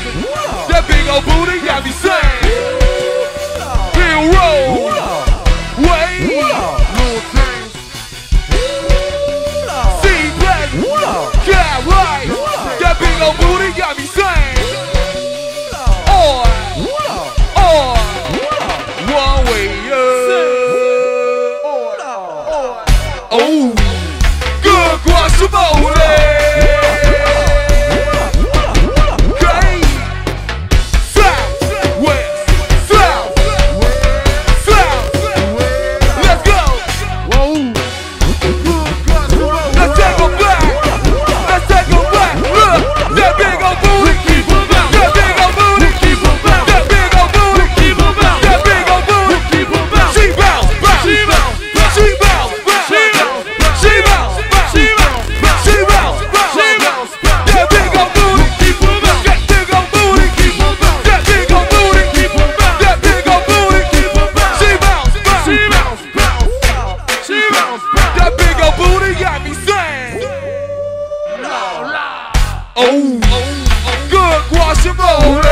That big old booty got me saying. Bill roll. Wait. Little things. See black. Yeah, right. That big old booty got me saying. One way. Oh, good guacamole. Oh, good guacamole.